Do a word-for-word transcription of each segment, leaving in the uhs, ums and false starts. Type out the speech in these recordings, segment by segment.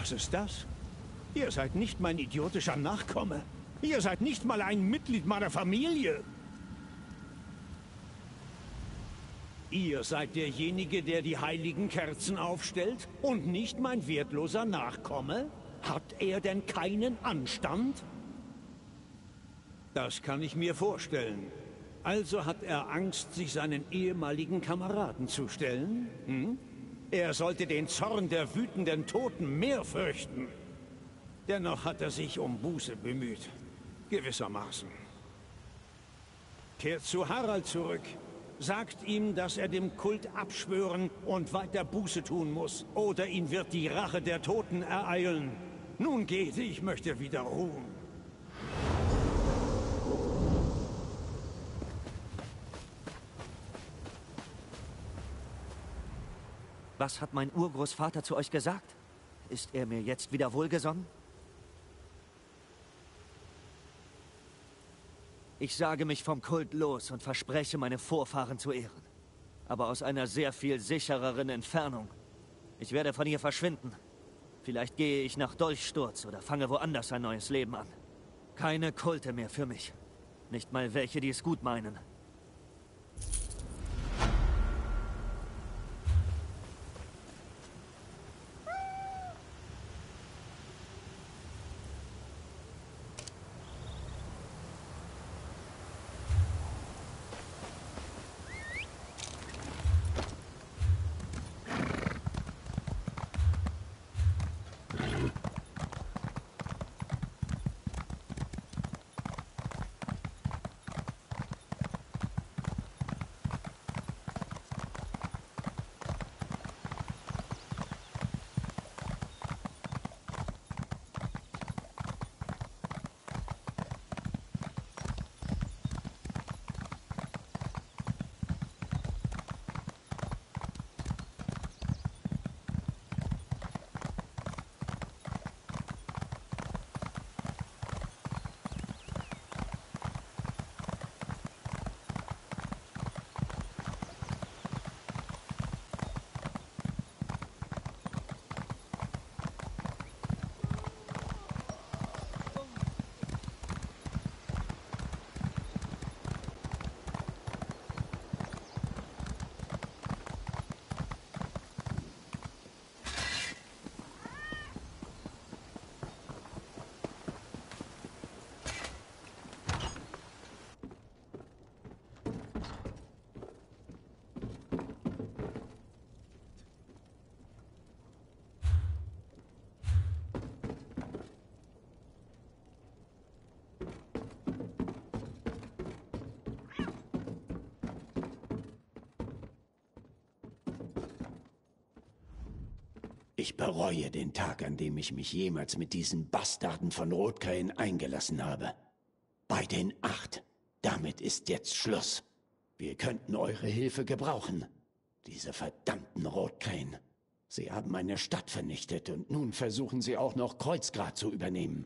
Was ist das? Ihr seid nicht mein idiotischer Nachkomme. Ihr seid nicht mal ein Mitglied meiner Familie. Ihr seid derjenige, der die heiligen Kerzen aufstellt und nicht mein wertloser Nachkomme? Hat er denn keinen Anstand? Das kann ich mir vorstellen. Also hat er Angst, sich seinen ehemaligen Kameraden zu stellen? Hm? Er sollte den Zorn der wütenden Toten mehr fürchten. Dennoch hat er sich um Buße bemüht. Gewissermaßen. Kehrt zu Harald zurück. Sagt ihm, dass er dem Kult abschwören und weiter Buße tun muss. Oder ihn wird die Rache der Toten ereilen. Nun geht, ich möchte wieder ruhen. Was hat mein Urgroßvater zu euch gesagt? Ist er mir jetzt wieder wohlgesonnen? Ich sage mich vom Kult los und verspreche, meine Vorfahren zu ehren. Aber aus einer sehr viel sichereren Entfernung. Ich werde von hier verschwinden. Vielleicht gehe ich nach Dolchsturz oder fange woanders ein neues Leben an. Keine Kulte mehr für mich. Nicht mal welche, die es gut meinen. Ich bereue den Tag, an dem ich mich jemals mit diesen Bastarden von Rotkrähen eingelassen habe. Bei den Acht. Damit ist jetzt Schluss. Wir könnten eure Hilfe gebrauchen. Diese verdammten Rotkrähen. Sie haben eine Stadt vernichtet und nun versuchen sie auch noch Kreuzgrad zu übernehmen.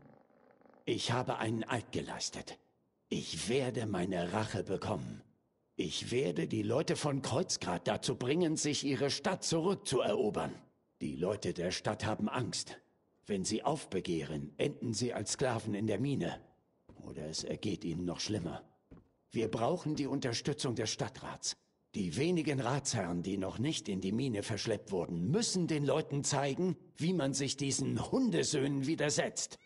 Ich habe einen Eid geleistet. Ich werde meine Rache bekommen. Ich werde die Leute von Kreuzgrad dazu bringen, sich ihre Stadt zurückzuerobern. Die Leute der Stadt haben Angst. Wenn sie aufbegehren, enden sie als Sklaven in der Mine. Oder es ergeht ihnen noch schlimmer. Wir brauchen die Unterstützung des Stadtrats. Die wenigen Ratsherren, die noch nicht in die Mine verschleppt wurden, müssen den Leuten zeigen, wie man sich diesen Hundesöhnen widersetzt.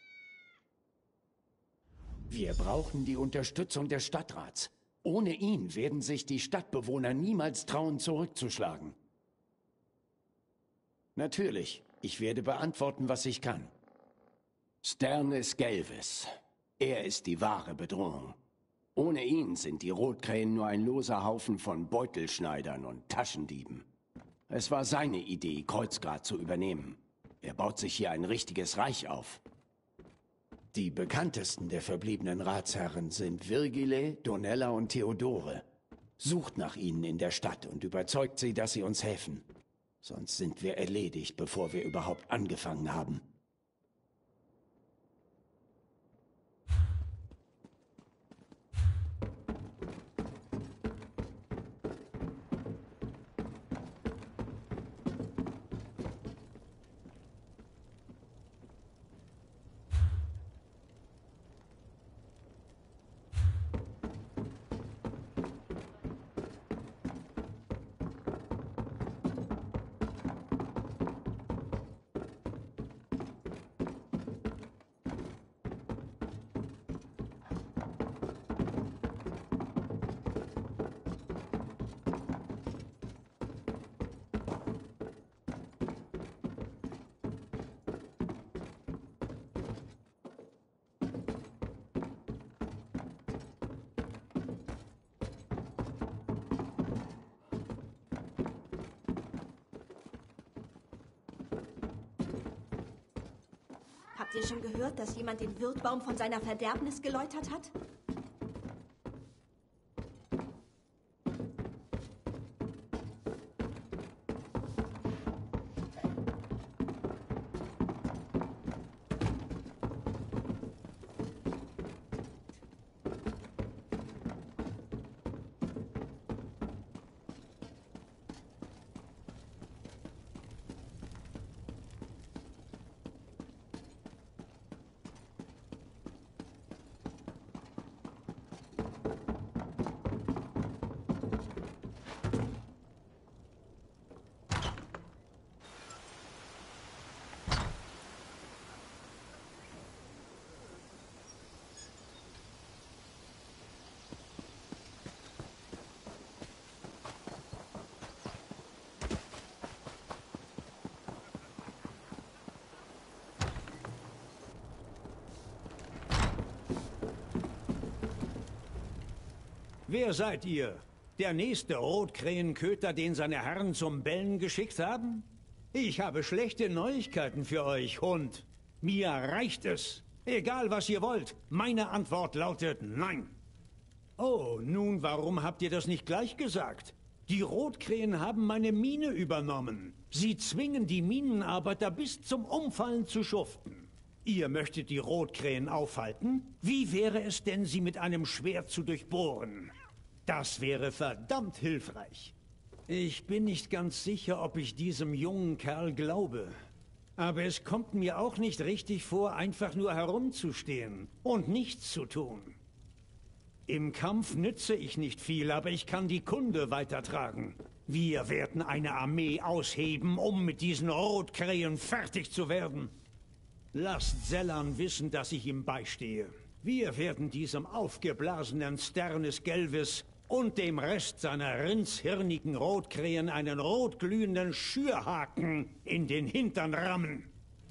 Wir brauchen die Unterstützung des Stadtrats. Ohne ihn werden sich die Stadtbewohner niemals trauen, zurückzuschlagen. Natürlich, ich werde beantworten, was ich kann. Sternis Gelvis. Er ist die wahre Bedrohung. Ohne ihn sind die Rotkrähen nur ein loser Haufen von Beutelschneidern und Taschendieben. Es war seine Idee, Kreuzgrad zu übernehmen. Er baut sich hier ein richtiges Reich auf. Die bekanntesten der verbliebenen Ratsherren sind Virgile, Donella und Theodore. Sucht nach ihnen in der Stadt und überzeugt sie, dass sie uns helfen. Sonst sind wir erledigt, bevor wir überhaupt angefangen haben. Habt ihr schon gehört, dass jemand den Wirtbaum von seiner Verderbnis geläutert hat? Wer seid ihr? Der nächste Rotkrähenköter, den seine Herren zum Bellen geschickt haben? Ich habe schlechte Neuigkeiten für euch, Hund. Mir reicht es. Egal, was ihr wollt. Meine Antwort lautet nein. Oh, nun, warum habt ihr das nicht gleich gesagt? Die Rotkrähen haben meine Mine übernommen. Sie zwingen die Minenarbeiter bis zum Umfallen zu schuften. Ihr möchtet die Rotkrähen aufhalten? Wie wäre es denn, sie mit einem Schwert zu durchbohren? Das wäre verdammt hilfreich. Ich bin nicht ganz sicher, ob ich diesem jungen Kerl glaube. Aber es kommt mir auch nicht richtig vor, einfach nur herumzustehen und nichts zu tun. Im Kampf nütze ich nicht viel, aber ich kann die Kunde weitertragen. Wir werden eine Armee ausheben, um mit diesen Rotkrähen fertig zu werden. Lasst Sellan wissen, dass ich ihm beistehe. Wir werden diesem aufgeblasenen Sternes Gelvis und dem Rest seiner rindshirnigen Rotkrähen einen rotglühenden Schürhaken in den Hintern rammen.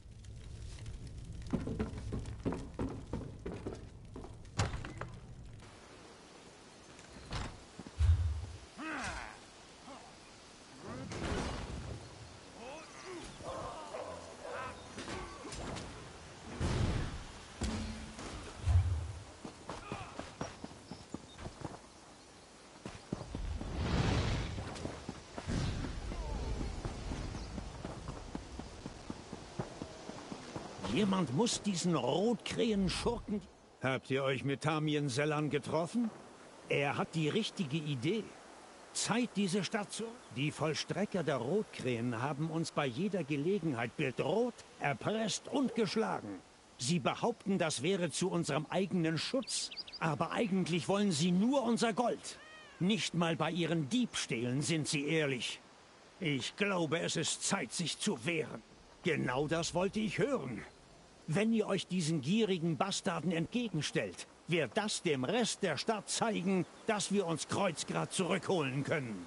Jemand muss diesen Rotkrähen-Schurken... Habt ihr euch mit Tamien Sellan getroffen? Er hat die richtige Idee. Zeit, diese Stadt zu... Die Vollstrecker der Rotkrähen haben uns bei jeder Gelegenheit bedroht, erpresst und geschlagen. Sie behaupten, das wäre zu unserem eigenen Schutz. Aber eigentlich wollen sie nur unser Gold. Nicht mal bei ihren Diebstählen sind sie ehrlich. Ich glaube, es ist Zeit, sich zu wehren. Genau das wollte ich hören. Wenn ihr euch diesen gierigen Bastarden entgegenstellt, wird das dem Rest der Stadt zeigen, dass wir uns Kreuzgrad zurückholen können.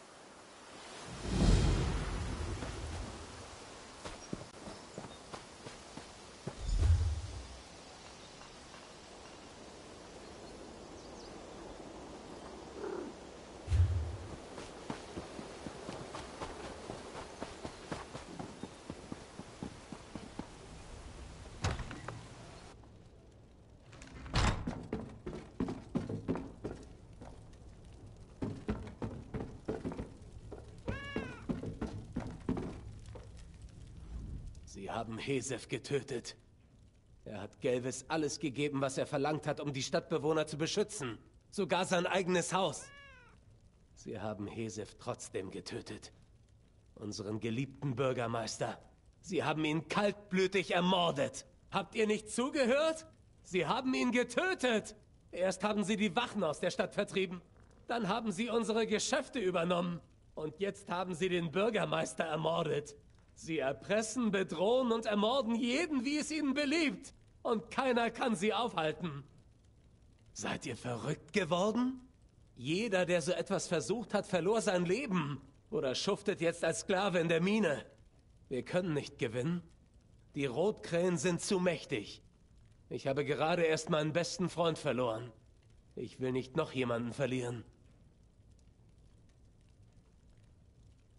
Sie haben Hesef getötet. Er hat Gelvis alles gegeben, was er verlangt hat, um die Stadtbewohner zu beschützen. Sogar sein eigenes Haus. Sie haben Hesef trotzdem getötet. Unseren geliebten Bürgermeister. Sie haben ihn kaltblütig ermordet. Habt ihr nicht zugehört? Sie haben ihn getötet. Erst haben sie die Wachen aus der Stadt vertrieben. Dann haben sie unsere Geschäfte übernommen. Und jetzt haben sie den Bürgermeister ermordet. Sie erpressen, bedrohen und ermorden jeden, wie es ihnen beliebt. Und keiner kann sie aufhalten. Seid ihr verrückt geworden? Jeder, der so etwas versucht hat, verlor sein Leben. Oder schuftet jetzt als Sklave in der Mine. Wir können nicht gewinnen. Die Rotkrähen sind zu mächtig. Ich habe gerade erst meinen besten Freund verloren. Ich will nicht noch jemanden verlieren.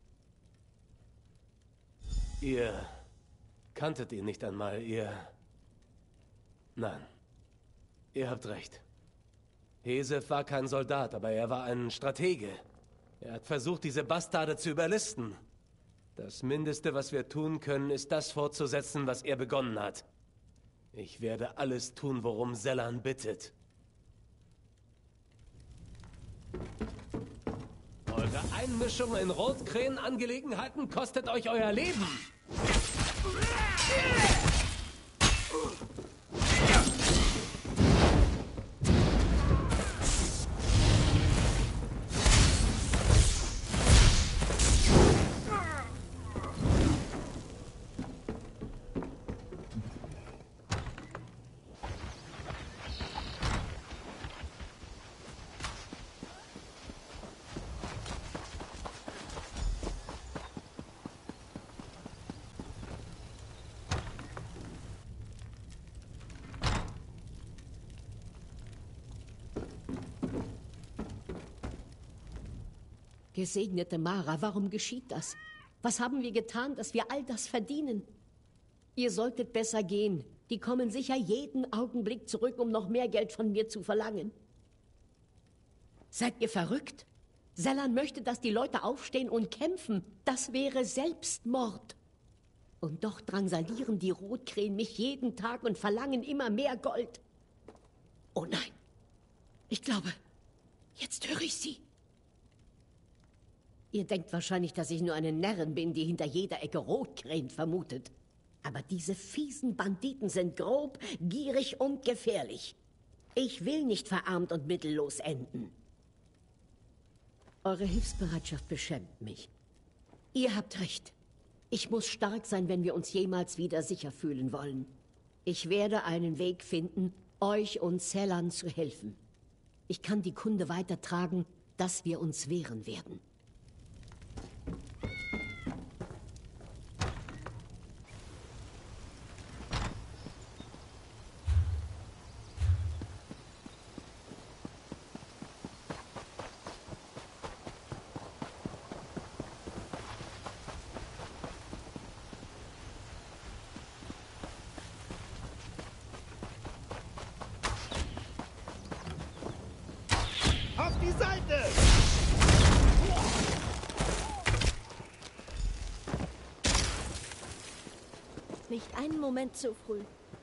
Ihr kanntet ihn nicht einmal, ihr Nein. Ihr habt recht. Hesef war kein Soldat, aber er war ein Stratege. Er hat versucht, diese Bastarde zu überlisten. Das Mindeste, was wir tun können, ist das fortzusetzen, was er begonnen hat. Ich werde alles tun, worum Sellan bittet. Eure Einmischung in Rotkrähenangelegenheiten kostet euch euer Leben. Gesegnete Mara, warum geschieht das? Was haben wir getan, dass wir all das verdienen? Ihr solltet besser gehen. Die kommen sicher jeden Augenblick zurück, um noch mehr Geld von mir zu verlangen. Seid ihr verrückt? Sellan möchte, dass die Leute aufstehen und kämpfen. Das wäre Selbstmord. Und doch drangsalieren die Rotkrähen mich jeden Tag und verlangen immer mehr Gold. Oh nein, ich glaube, jetzt höre ich sie. Ihr denkt wahrscheinlich, dass ich nur eine Närrin bin, die hinter jeder Ecke Rotkrähen vermutet. Aber diese fiesen Banditen sind grob, gierig und gefährlich. Ich will nicht verarmt und mittellos enden. Eure Hilfsbereitschaft beschämt mich. Ihr habt recht. Ich muss stark sein, wenn wir uns jemals wieder sicher fühlen wollen. Ich werde einen Weg finden, euch und Sellan zu helfen. Ich kann die Kunde weitertragen, dass wir uns wehren werden. Auf die Seite! Nicht einen Moment zu früh.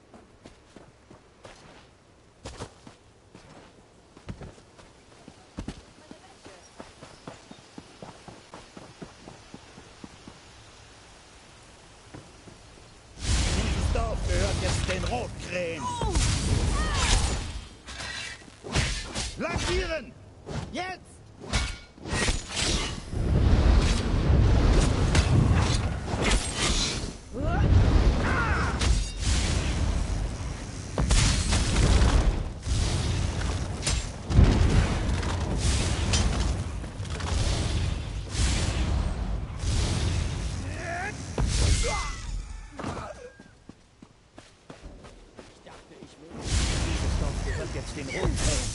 Dieses Dorf gehört jetzt den Rotkrähen. Flankieren! Jetzt! Jetzt den Rotkrähen.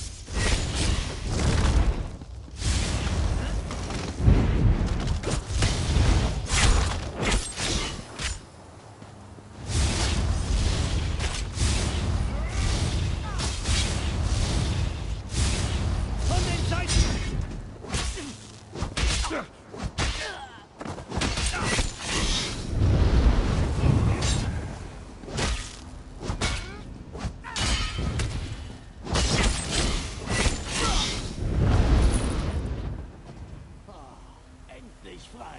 Von den Seiten! Endlich frei!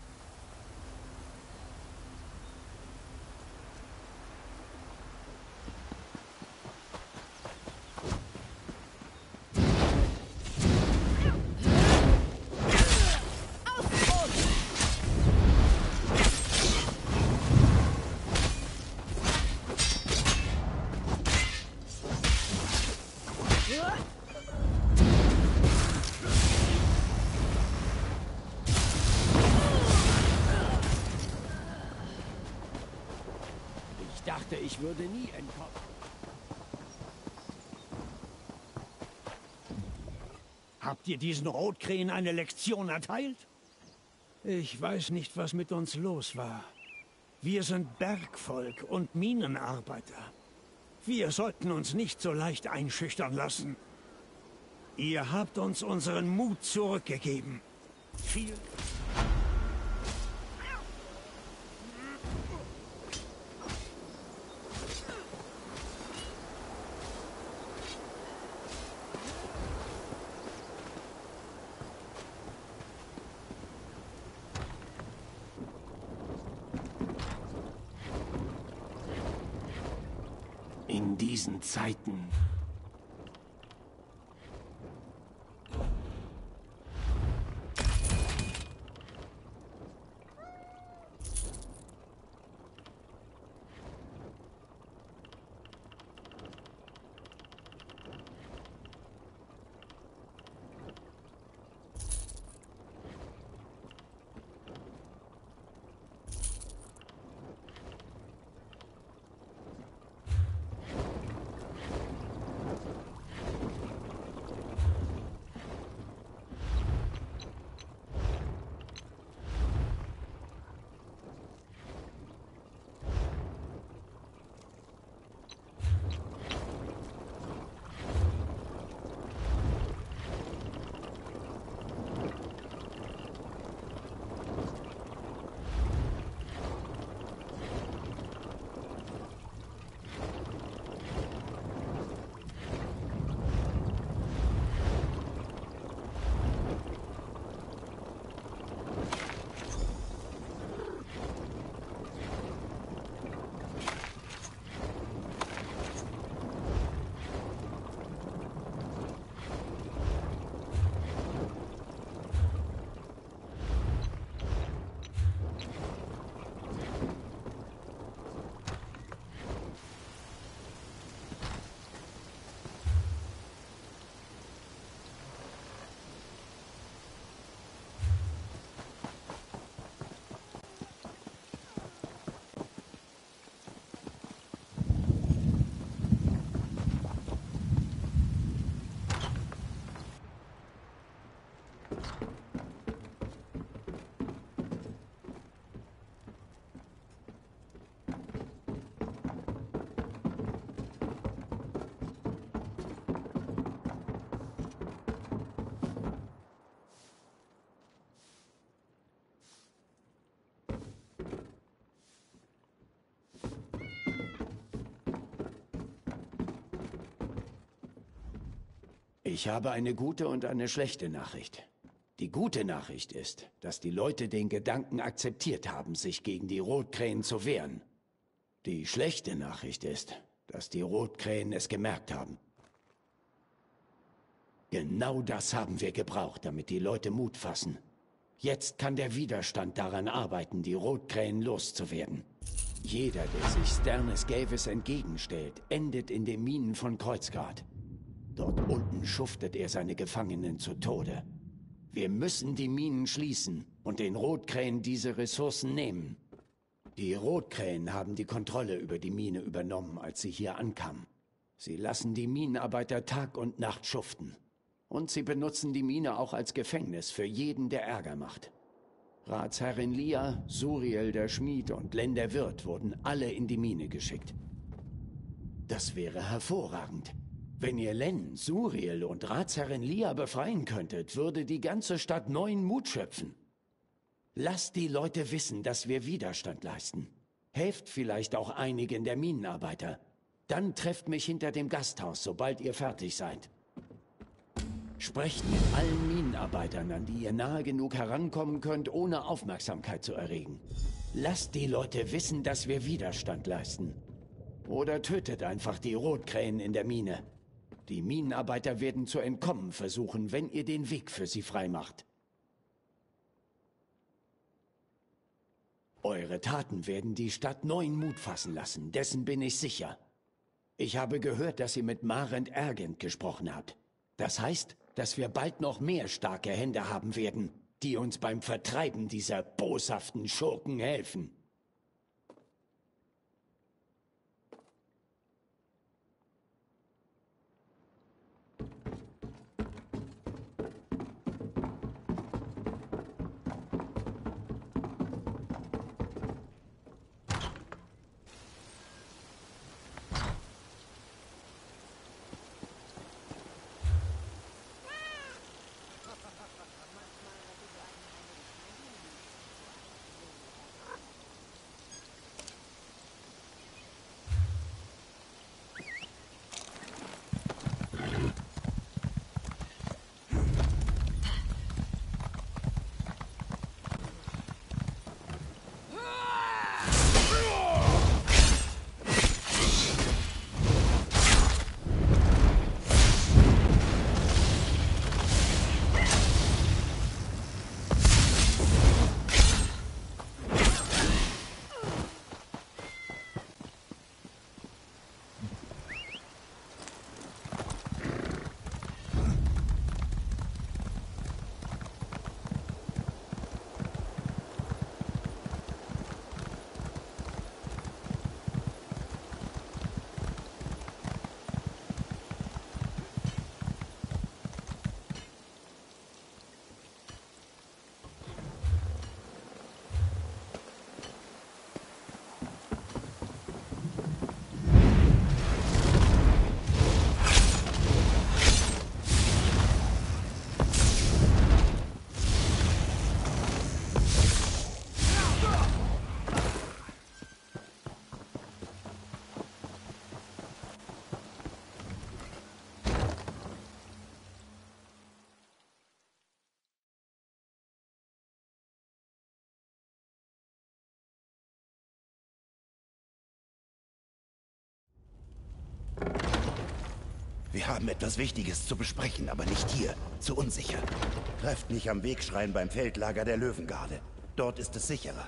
Ich dachte, ich würde nie entkommen. Habt ihr diesen Rotkrähen eine Lektion erteilt? Ich weiß nicht, was mit uns los war. Wir sind Bergvolk und Minenarbeiter. Wir sollten uns nicht so leicht einschüchtern lassen. Ihr habt uns unseren Mut zurückgegeben. Viel... In diesen Zeiten... Ich habe eine gute und eine schlechte Nachricht. Die gute Nachricht ist, dass die Leute den Gedanken akzeptiert haben, sich gegen die Rotkrähen zu wehren. Die schlechte Nachricht ist, dass die Rotkrähen es gemerkt haben. Genau das haben wir gebraucht, damit die Leute Mut fassen. Jetzt kann der Widerstand daran arbeiten, die Rotkrähen loszuwerden. Jeder, der sich Sternes Gavis entgegenstellt, endet in den Minen von Kreuzgrad. Dort unten schuftet er seine Gefangenen zu Tode. Wir müssen die Minen schließen und den Rotkrähen diese Ressourcen nehmen. Die Rotkrähen haben die Kontrolle über die Mine übernommen, als sie hier ankamen. Sie lassen die Minenarbeiter Tag und Nacht schuften. Und sie benutzen die Mine auch als Gefängnis für jeden, der Ärger macht. Ratsherrin Lia, Suriel der Schmied und Len der Wirt wurden alle in die Mine geschickt. Das wäre hervorragend. Wenn ihr Len, Suriel und Ratsherrin Lia befreien könntet, würde die ganze Stadt neuen Mut schöpfen. Lasst die Leute wissen, dass wir Widerstand leisten. Helft vielleicht auch einigen der Minenarbeiter. Dann trefft mich hinter dem Gasthaus, sobald ihr fertig seid. Sprecht mit allen Minenarbeitern, an die ihr nahe genug herankommen könnt, ohne Aufmerksamkeit zu erregen. Lasst die Leute wissen, dass wir Widerstand leisten. Oder tötet einfach die Rotkrähen in der Mine. Die Minenarbeiter werden zu entkommen versuchen, wenn ihr den Weg für sie freimacht. Eure Taten werden die Stadt neuen Mut fassen lassen, dessen bin ich sicher. Ich habe gehört, dass ihr mit Marend Ergent gesprochen habt. Das heißt, dass wir bald noch mehr starke Hände haben werden, die uns beim Vertreiben dieser boshaften Schurken helfen. Wir haben etwas Wichtiges zu besprechen, aber nicht hier. Zu unsicher. Trefft mich am Wegschrein beim Feldlager der Löwengarde. Dort ist es sicherer.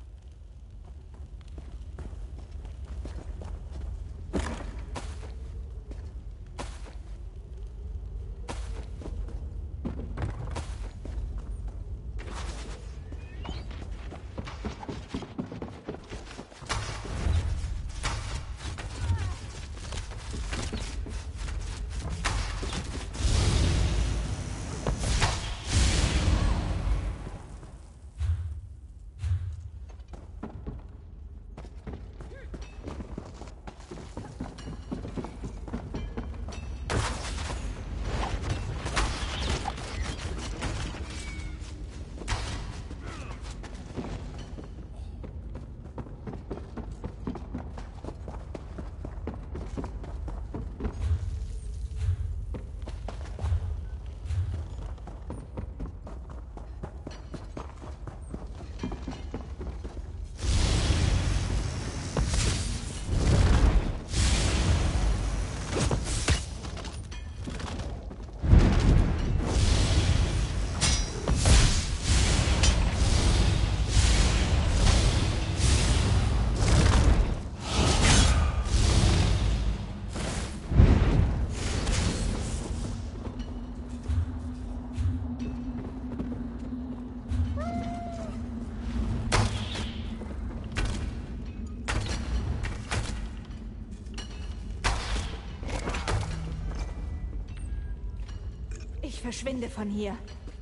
Ich verschwinde von hier.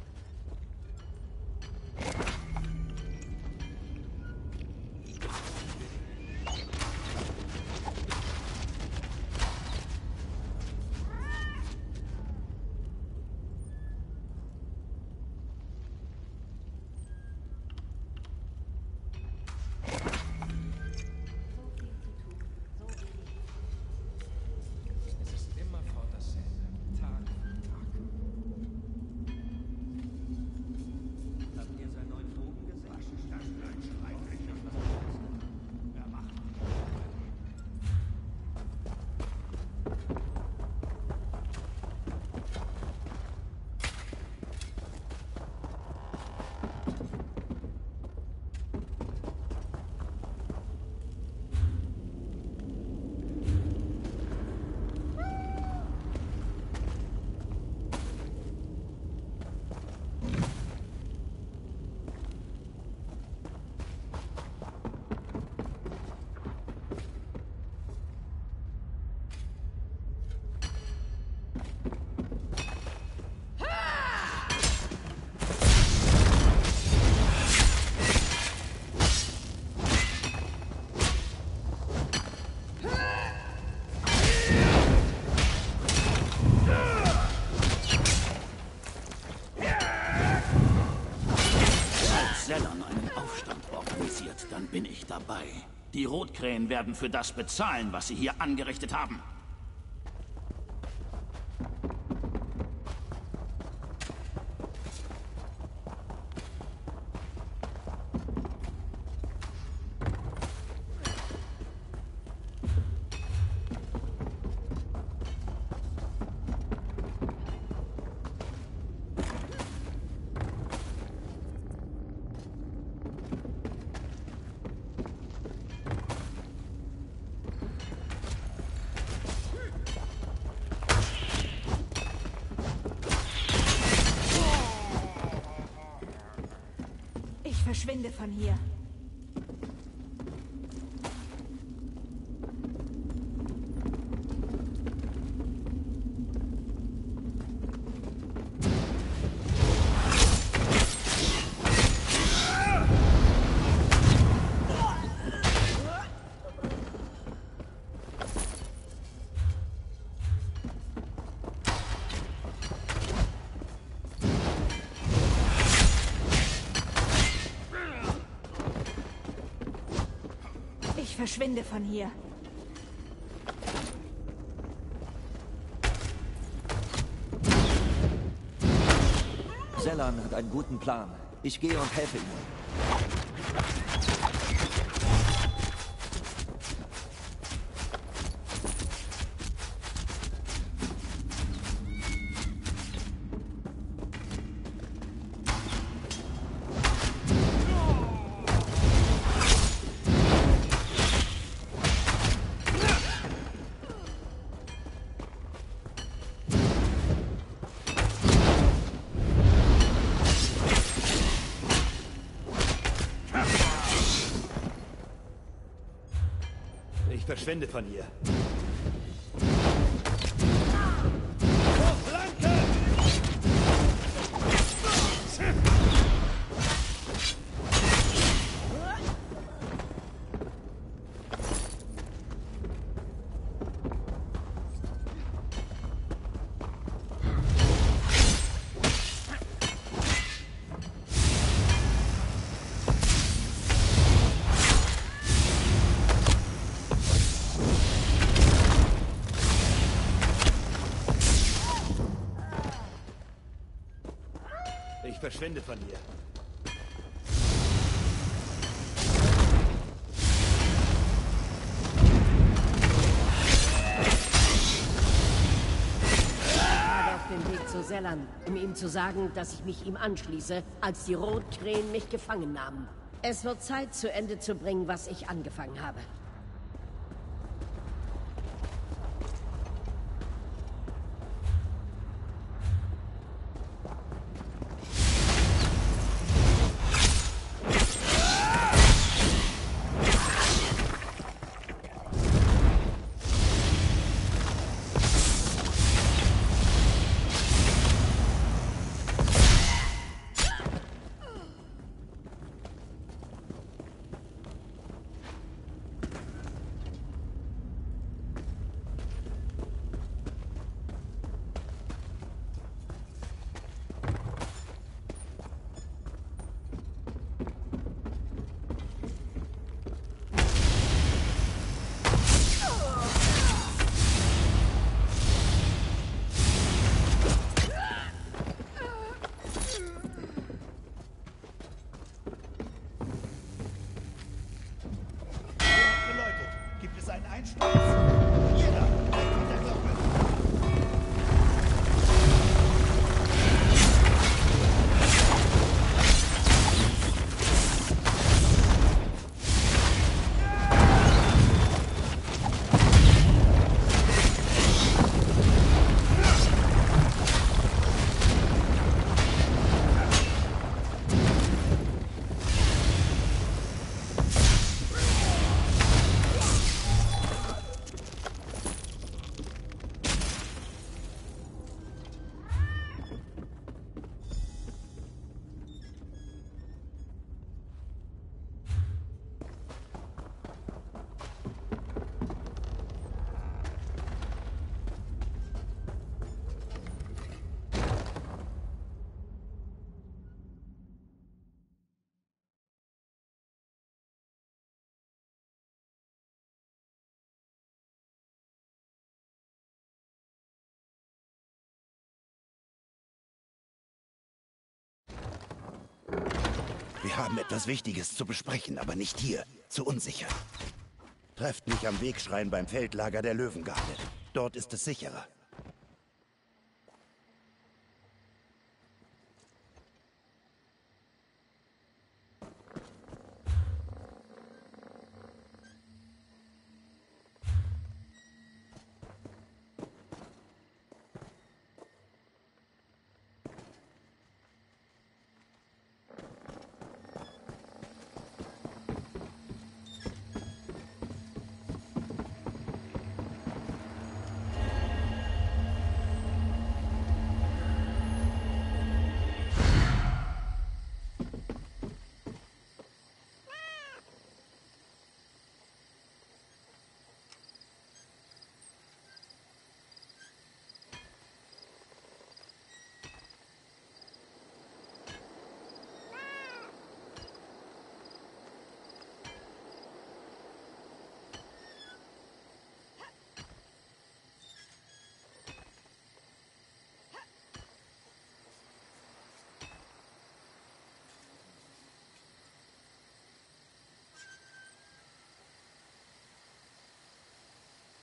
Dann bin ich dabei. Die Rotkrähen werden für das bezahlen, was sie hier angerichtet haben. Ich verschwinde von hier. Ich verschwinde von hier. Zellan hat einen guten Plan. Ich gehe und helfe ihm. Ich verschwinde von hier. Ich verschwinde von hier. Auf dem Weg zu Sellan, um ihm zu sagen, dass ich mich ihm anschließe, als die Rotkrähen mich gefangen nahmen. Es wird Zeit, zu Ende zu bringen, was ich angefangen habe. Wir haben etwas Wichtiges zu besprechen, aber nicht hier. Zu unsicher. Trefft mich am Wegschrein beim Feldlager der Löwengarde. Dort ist es sicherer.